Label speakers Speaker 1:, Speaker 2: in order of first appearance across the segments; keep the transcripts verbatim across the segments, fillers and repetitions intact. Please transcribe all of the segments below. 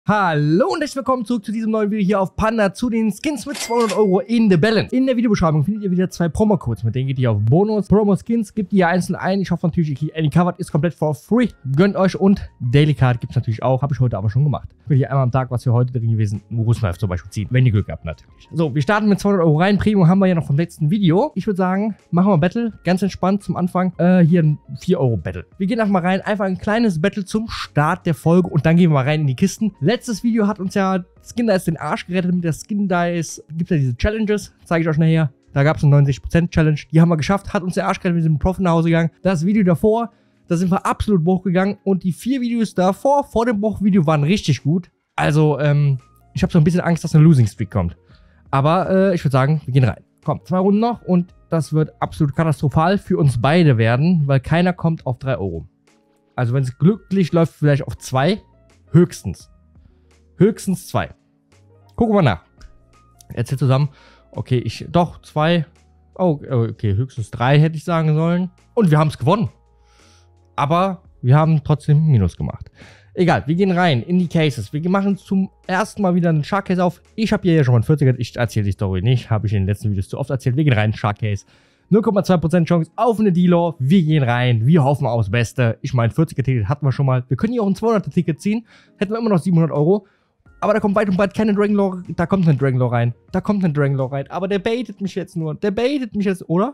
Speaker 1: Hallo und herzlich willkommen zurück zu diesem neuen Video hier auf Panda zu den Skins mit zweihundert Euro in The Balance. In der Videobeschreibung findet ihr wieder zwei Promo-Codes, mit denen geht ihr auf Bonus, Promo-Skins, gebt ihr einzeln ein. Ich hoffe natürlich, Any Covered ist komplett for free. Gönnt euch und Daily Card gibt es natürlich auch, habe ich heute aber schon gemacht. Ich will hier einmal am Tag, was wir heute drin gewesen, Russenreif zum Beispiel ziehen, wenn ihr Glück habt natürlich. So, wir starten mit zweihundert Euro rein. Premium haben wir ja noch vom letzten Video. Ich würde sagen, machen wir Battle, ganz entspannt zum Anfang. Äh, hier ein vier Euro Battle. Wir gehen einfach mal rein, einfach ein kleines Battle zum Start der Folge und dann gehen wir mal rein in die Kisten. Letztes Video hat uns ja Skin Dice den Arsch gerettet. Mit der Skin Dice gibt es ja diese Challenges, zeige ich euch nachher. Da gab es eine neunundsechzig Prozent Challenge, die haben wir geschafft, hat uns der Arsch gerettet, wir sind mit dem Profit nach Hause gegangen. Das Video davor, da sind wir absolut Bruch gegangen und die vier Videos davor, vor dem Bruch-Video, waren richtig gut. Also, ähm, ich habe so ein bisschen Angst, dass eine Losing Streak kommt. Aber äh, ich würde sagen, wir gehen rein. Komm, zwei Runden noch und das wird absolut katastrophal für uns beide werden, weil keiner kommt auf drei Euro. Also wenn es glücklich läuft, vielleicht auf zwei, höchstens. Höchstens zwei. Gucken wir nach. Erzähl zusammen. Okay, ich. Doch, zwei. Oh, okay, höchstens drei hätte ich sagen sollen. Und wir haben es gewonnen. Aber wir haben trotzdem Minus gemacht. Egal, wir gehen rein in die Cases. Wir machen zum ersten Mal wieder einen Shark Case auf. Ich habe hier ja schon mal einen vierziger. Ich erzähle die Story nicht. Habe ich in den letzten Videos zu oft erzählt. Wir gehen rein, Shark Case. null Komma zwei Prozent Chance auf eine Dealer. Wir gehen rein. Wir hoffen aufs Beste. Ich meine, vierziger Ticket hatten wir schon mal. Wir können hier auch ein zweihunderter Ticket ziehen. Hätten wir immer noch siebenhundert Euro. Aber da kommt weit und breit keine Dragonlore. Da kommt ein Dragonlore rein. Da kommt ein Dragonlore rein. Aber der baitet mich jetzt nur. Der baitet mich jetzt, oder?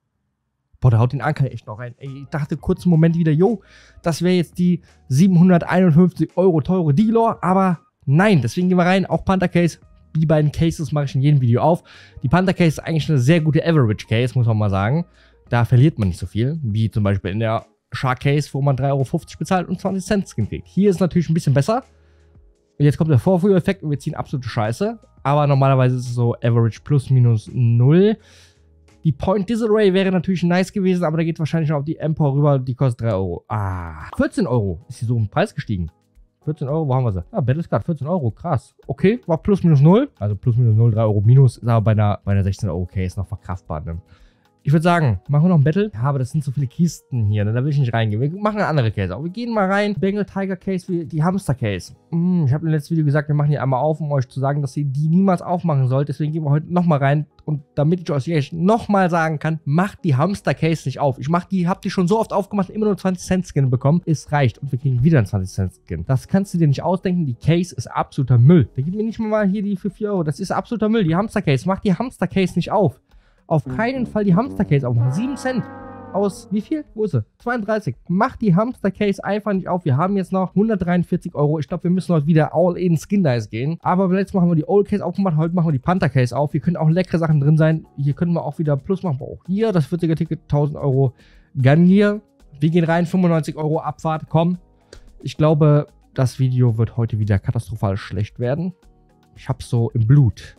Speaker 1: Boah, der haut den Anker echt noch rein. Ey, ich dachte kurz einen Moment wieder, yo, das wäre jetzt die siebenhunderteinundfünfzig Euro teure Dealer. Aber nein, deswegen gehen wir rein. Auch Panther Case. Die beiden Cases mache ich in jedem Video auf. Die Panther Case ist eigentlich eine sehr gute Average Case, muss man mal sagen. Da verliert man nicht so viel. Wie zum Beispiel in der Shark Case, wo man drei Euro fünfzig bezahlt und zwanzig Cent Skin kriegt. Hier ist es natürlich ein bisschen besser. Jetzt kommt der Vorführeffekt und wir ziehen absolute Scheiße. Aber normalerweise ist es so Average plus minus null. Die Point Diesel Ray wäre natürlich nice gewesen, aber da geht wahrscheinlich noch auf die Empor rüber. Die kostet drei Euro. Ah, vierzehn Euro. Ist sie so im Preis gestiegen? vierzehn Euro, wo haben wir sie? Ah, Battlescard, vierzehn Euro, krass. Okay, war plus minus null. Also plus minus null, drei Euro minus. Ist aber bei einer, bei einer sechzehn Euro Case noch verkraftbar. Ne? Ich würde sagen, machen wir noch ein Battle. Ja, aber das sind so viele Kisten hier, ne? Da will ich nicht reingehen. Wir machen eine andere Case auch. Wir gehen mal rein. Bengal Tiger Case, wie die Hamster Case. Hm, ich habe im letzten Video gesagt, wir machen die einmal auf, um euch zu sagen, dass ihr die niemals aufmachen sollt. Deswegen gehen wir heute nochmal rein. Und damit ich euch nochmal sagen kann, macht die Hamster Case nicht auf. Ich mach die, hab die schon so oft aufgemacht, immer nur zwanzig Cent Skin bekommen. Es reicht. Und wir kriegen wieder einen zwanzig Cent Skin. Das kannst du dir nicht ausdenken. Die Case ist absoluter Müll. Da gibt mir nicht mal hier die für vier Euro. Das ist absoluter Müll. Die Hamster Case. Macht die Hamster Case nicht auf. Auf keinen Fall die Hamster Case aufmachen. sieben Cent. Aus wie viel? Wo ist sie? zweiunddreißig. Macht die Hamster Case einfach nicht auf. Wir haben jetzt noch hundertdreiundvierzig Euro. Ich glaube, wir müssen heute wieder all in Skin Dice gehen. Aber letztes Mal haben wir die Old Case aufgemacht. Heute machen wir die Panther Case auf. Hier können auch leckere Sachen drin sein. Hier können wir auch wieder Plus machen. Auch hier das vierziger Ticket, tausend Euro Garnier. Wir gehen rein. fünfundneunzig Euro Abfahrt. Komm. Ich glaube, das Video wird heute wieder katastrophal schlecht werden. Ich hab's so im Blut.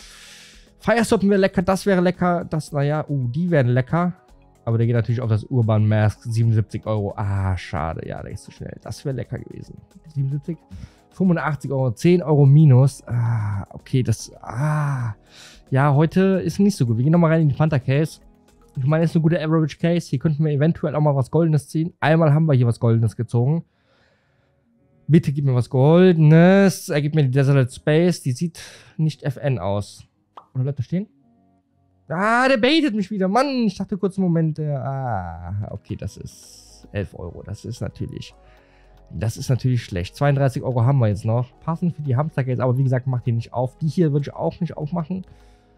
Speaker 1: Firestoppen wäre lecker, das wäre lecker, das, naja, uh, die wären lecker. Aber der geht natürlich auf das Urban Mask, siebenundsiebzig Euro. Ah, schade, ja, der ist zu schnell. Das wäre lecker gewesen. siebenundsiebzig, fünfundachtzig Euro, zehn Euro minus. Ah, okay, das, ah. Ja, heute ist nicht so gut. Wir gehen nochmal rein in die Panther Case. Ich meine, das ist eine gute Average Case. Hier könnten wir eventuell auch mal was Goldenes ziehen. Einmal haben wir hier was Goldenes gezogen. Bitte gib mir was Goldenes. Er gibt mir die Desolate Space. Die sieht nicht F N aus. Oder bleibt da stehen? Ah, der baitet mich wieder. Mann, ich dachte kurz einen Moment. Äh, ah, okay, das ist elf Euro. Das ist natürlich... Das ist natürlich schlecht. zweiunddreißig Euro haben wir jetzt noch. Passend für die Hamster Case. Aber wie gesagt, macht die nicht auf. Die hier würde ich auch nicht aufmachen.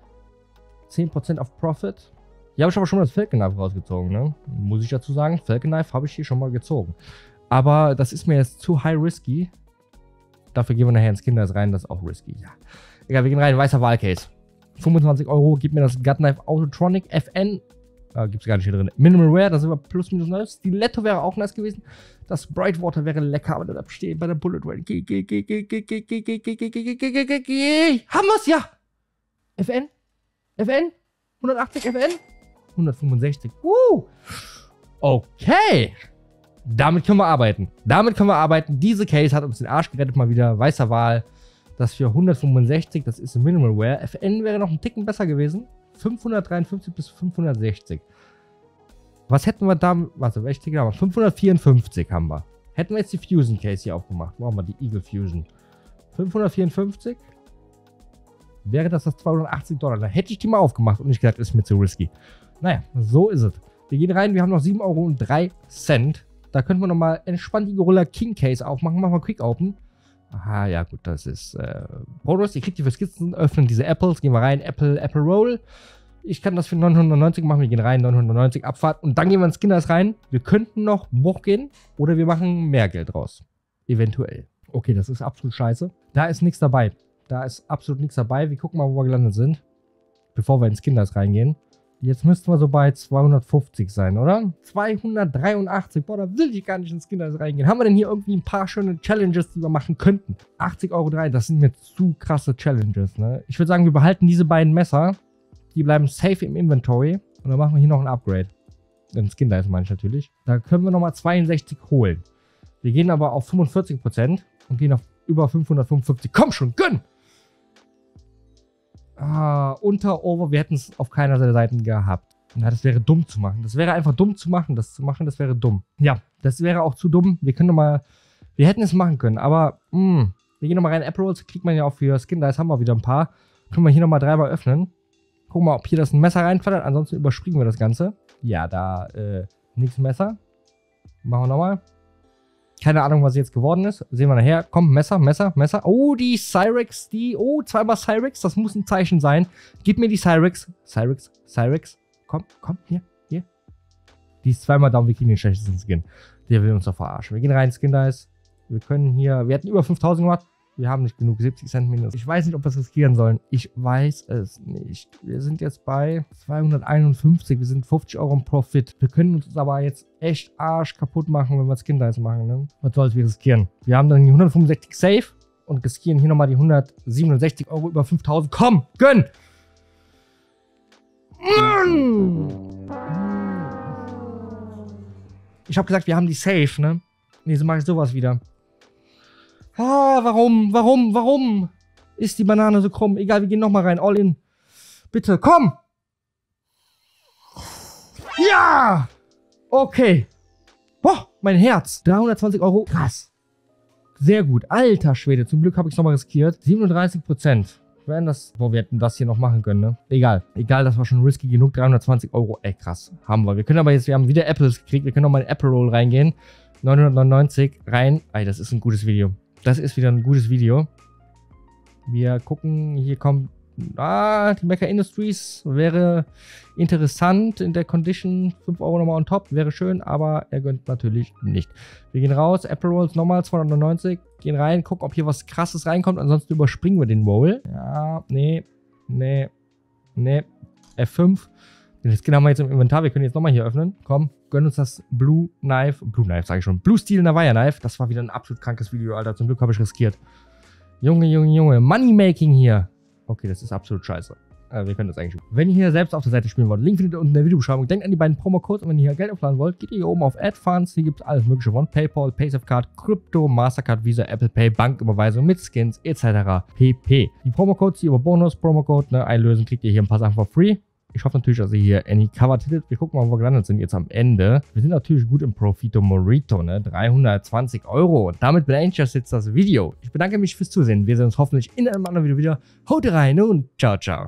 Speaker 1: zehn Prozent auf Profit. Hier habe ich aber schon mal das Falcon Knife rausgezogen, ne? Muss ich dazu sagen. Falcon Knife habe ich hier schon mal gezogen. Aber das ist mir jetzt zu high risky. Dafür gehen wir nachher ins Kinder rein. Das ist auch risky, ja. Egal, wir gehen rein. Weißer Wahlcase. fünfundzwanzig Euro, gib mir das Gut Knife Autotronic F N. Äh, gibt es gar nicht hier drin. Minimal Rare, da sind wir plus minus nice. Stiletto wäre auch nice gewesen. Das Brightwater wäre lecker, aber da steht bei der Bullet Rain. Geh, geh, geh, geh, geh, geh, geh, geh, geh, geh, geh, geh, geh, geh. Haben wir's? Ja! F N? F N? hundertachtzig F N? hundertfünfundsechzig. Uh! Okay! Damit können wir arbeiten. Damit können wir arbeiten. Diese Case hat uns den Arsch gerettet mal wieder. Weißer Wal. Das für hundertfünfundsechzig, das ist Minimal Wear. F N wäre noch ein Ticken besser gewesen. fünfhundertdreiundfünfzig bis fünfhundertsechzig. Was hätten wir da? Warte, welche Ticket haben wir? fünfhundertvierundfünfzig haben wir. Hätten wir jetzt die Fusion Case hier aufgemacht. Machen wir die Eagle Fusion. fünfhundertvierundfünfzig. Wäre das das zweihundertachtzig Dollar. Da hätte ich die mal aufgemacht und nicht gesagt, ist mir zu risky. Naja, so ist es. Wir gehen rein, wir haben noch sieben Euro und drei Cent. Da könnten wir nochmal entspannt die Gorilla King Case aufmachen. Machen wir Quick Open. Aha, ja gut, das ist äh, Bonus. Ihr kriegt die für Skizzen, öffnen diese Apples, gehen wir rein, Apple, Apple Roll. Ich kann das für neunhundertneunzig machen, wir gehen rein, neunhundertneunzig Abfahrt und dann gehen wir in Skinners rein. Wir könnten noch Bruch gehen oder wir machen mehr Geld raus. Eventuell. Okay, das ist absolut scheiße. Da ist nichts dabei. Da ist absolut nichts dabei. Wir gucken mal, wo wir gelandet sind, bevor wir in Skinners reingehen. Jetzt müssten wir so bei zweihundertfünfzig sein, oder? zweihundertdreiundachtzig. Boah, da will ich gar nicht in Skinners reingehen. Haben wir denn hier irgendwie ein paar schöne Challenges, die wir machen könnten? achtzig Euro drei, das sind mir zu krasse Challenges, ne? Ich würde sagen, wir behalten diese beiden Messer. Die bleiben safe im Inventory. Und dann machen wir hier noch ein Upgrade. In Skinners meine ich natürlich. Da können wir nochmal zweiundsechzig holen. Wir gehen aber auf fünfundvierzig Prozent und gehen auf über fünfhundertfünfundfünfzig. Komm schon, gönn! Ah, unter Over, wir hätten es auf keiner der Seiten gehabt. Na, das wäre dumm zu machen. Das wäre einfach dumm zu machen. Das zu machen, das wäre dumm. Ja, das wäre auch zu dumm. Wir können nochmal, wir hätten es machen können, aber, mh, wir gehen nochmal rein. Apple Rolls kriegt man ja auch für Skin Dice, haben wir wieder ein paar. Können wir hier nochmal dreimal öffnen. Gucken wir mal, ob hier das ein Messer reinfällt. Ansonsten überspringen wir das Ganze. Ja, da, äh, nichts Messer. Machen wir nochmal. Keine Ahnung, was jetzt geworden ist. Sehen wir nachher. Komm, Messer, Messer, Messer. Oh, die Cyrex, die... Oh, zweimal Cyrex. Das muss ein Zeichen sein. Gib mir die Cyrex. Cyrex, Cyrex. Komm, komm, hier, hier. Die ist zweimal down. Wir kriegen den schlechtesten Skin. Der will uns doch verarschen. Wir gehen rein, Skin Dice. Wir können hier... Wir hatten über fünftausend gemacht. Wir haben nicht genug. siebzig Cent minus. Ich weiß nicht, ob wir es riskieren sollen. Ich weiß es nicht. Wir sind jetzt bei zweihunderteinundfünfzig. Wir sind fünfzig Euro im Profit. Wir können uns aber jetzt echt Arsch kaputt machen, wenn wir Skin Dice machen. Ne? Was soll es, wir riskieren? Wir haben dann die hundertfünfundsechzig safe und riskieren hier nochmal die hundertsiebenundsechzig Euro über fünftausend. Komm, gönn! Ich habe gesagt, wir haben die safe, ne? Nee, so mache ich sowas wieder. Ah, warum, warum, warum ist die Banane so krumm? Egal, wir gehen nochmal rein, all in. Bitte, komm! Ja! Okay. Boah, mein Herz. dreihundertzwanzig Euro. Krass. Sehr gut. Alter Schwede. Zum Glück habe ich es nochmal riskiert. siebenunddreißig Prozent. Wir das... Boah, wir hätten das hier noch machen können, ne? Egal. Egal, das war schon risky genug. dreihundertzwanzig Euro. Ey, krass. Haben wir. Wir können aber jetzt... Wir haben wieder Apples gekriegt. Wir können nochmal in Apple Roll reingehen. neunhundertneunundneunzig rein. Ey, das ist ein gutes Video. Das ist wieder ein gutes Video. Wir gucken, hier kommt, ah, die Mecha Industries wäre interessant in der Condition. fünf Euro nochmal on top, wäre schön, aber er gönnt natürlich nicht. Wir gehen raus, Apple Rolls nochmal, zweihundertneunundneunzig, gehen rein, gucken, ob hier was Krasses reinkommt, ansonsten überspringen wir den Roll. Ja, nee, nee, nee, F fünf. Den Skin haben wir jetzt im Inventar, wir können jetzt nochmal hier öffnen. Komm, gönnen uns das Blue Knife, Blue Knife sage ich schon, Blue Steel Navaya Knife. Das war wieder ein absolut krankes Video, Alter. Zum Glück habe ich riskiert. Junge, Junge, Junge, Moneymaking hier. Okay, das ist absolut scheiße. Äh, wir können das eigentlich. Wenn ihr hier selbst auf der Seite spielen wollt, Link findet ihr unten in der Videobeschreibung. Denkt an die beiden Promo-Codes und wenn ihr hier Geld aufladen wollt, geht ihr hier oben auf Add Funds. Hier gibt es alles mögliche von PayPal, PaySafeCard, Krypto, Mastercard, Visa, Apple Pay, Banküberweisung mit Skins et cetera pp. Die Promo-Codes hier über Bonus, Promo-Code, ne, einlösen, kriegt ihr hier ein paar Sachen for free. Ich hoffe natürlich, dass ihr hier any covered hittet. Wir gucken mal, wo wir gelandet sind jetzt am Ende. Wir sind natürlich gut im Profito Morito, ne? dreihundertzwanzig Euro. Und damit beende ich jetzt das Video. Ich bedanke mich fürs Zusehen. Wir sehen uns hoffentlich in einem anderen Video wieder. Haut rein und ciao, ciao.